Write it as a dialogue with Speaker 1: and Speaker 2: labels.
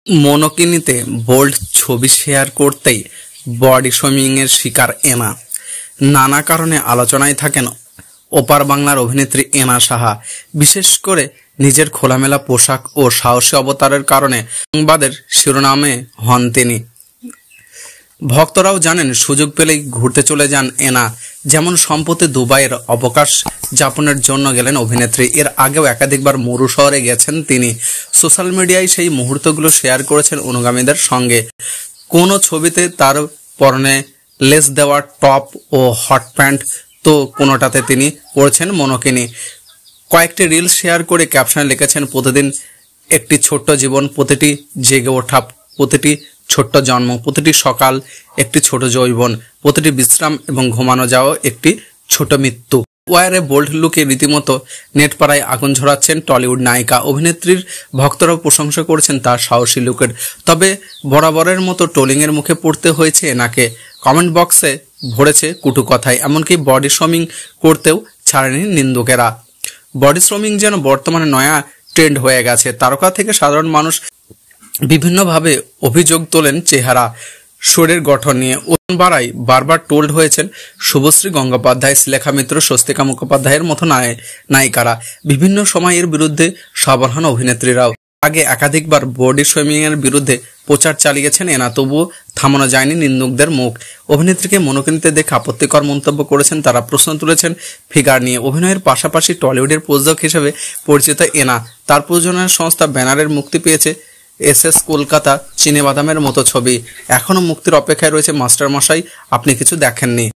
Speaker 1: মনোকিনিতে bold ছবি share করতেই body শেমিংয়ের শিকার এনা। নানা কারণে আলোচনায় থাকেন ওপার বাংলার অভিনেত্রী এনা সাহা। বিশেষ করে নিজের খোলামেলা পোশাক ও সাহসী অবতারের কারণে সংবাদের শিরোনামে হন তিনি। ভক্তরাও জানেন, সুযোগ পেলেই ঘুরতে চলে যান এনা। যেমন সম্প্রতি দুবাইয়ের অবকাশ যাপনের জন্য গেলেন অভিনেত্রী। এর আগেও একাধিকবার মরু শহরে গেছেন তিনি। সোশ্যাল মিডিয়ায় সেই মুহূর্তগুলো শেয়ার করেছেন অনুগামীদের সঙ্গে। কোনো ছবিতে তার পরনে লেস দেওয়া টপ ও হট প্যান্ট, তো কোনোটাতে তিনি পরেছেন মনোকিনি। কয়েকটি রিলস শেয়ার করে ক্যাপশনে লিখেছেন, প্রতিদিন একটি ছোট্ট জীবন, প্রতিটি জেগে ওঠা, প্রতিটি ছোট্ট জন্ম, প্রতিটি সকাল একটি ছোট যৌবন, প্রতিটি বিশ্রাম এবং ঘুমানো যাওয়া একটি ছোট মৃত্যু। ওয়ারে বোল্ড লুকে রীতিমতো নেটপাড়ায় আগুন ঝরাচ্ছেন টলিউড নায়িকা। অভিনেত্রীর ভক্তরাও প্রশংসা করেছেন তার সাহসী লুকের। তবে বরাবরের মতো ট্রোলিংয়ের মুখে পড়তে হয়েছে এনাকে। কমেন্ট বক্সে ভরেছে কুটু কথায়, এমনকি বডি শেমিং করতেও ছাড়েনি নিন্দুকেরা। বডি শেমিং যেন বর্তমানে নয়া ট্রেন্ড হয়ে গেছে। তারকা থেকে সাধারণ মানুষ বিভিন্নভাবে অভিযোগ তোলেন চেহারা, শরীরের গঠন নিয়ে। বারাই বারবার টোল্ড হয়েছেন শুভশ্রী গঙ্গোপাধ্যায়, শ্লেখা মিত্র, স্বস্তিকা মুখোপাধ্যায়ের মতো নায়িকারা। বিভিন্ন সময় এর বিরুদ্ধে সরব হন অভিনেত্রীরাও। আগে একাধিকবার বডি শেমিং এর বিরুদ্ধে প্রচার চালিয়েছেন এনা, তবুও থামানো যায়নি নিন্দুকদের মুখ। অভিনেত্রীকে মনোকিনিতে দেখে আপত্তিকর মন্তব্য করেছেন তারা। প্রশ্ন তুলেছেন ফিগার নিয়ে। অভিনয়ের পাশাপাশি টলিউডের প্রযোজক হিসেবে পরিচিত এনা। তার প্রযোজনা সংস্থা ব্যানারের মুক্তি পেয়েছে এস কলকাতা, চিনে বাদামের মতো ছবি। এখনও মুক্তির অপেক্ষায় রয়েছে মাস্টারমশাই, আপনি কিছু দেখেননি।